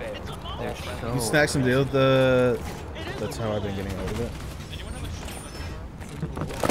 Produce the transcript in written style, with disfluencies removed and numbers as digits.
They're so You snack some deal with the... That's how I've been getting out of it.